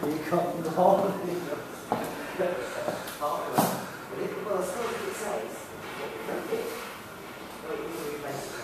You got more. Well, I suppose it says,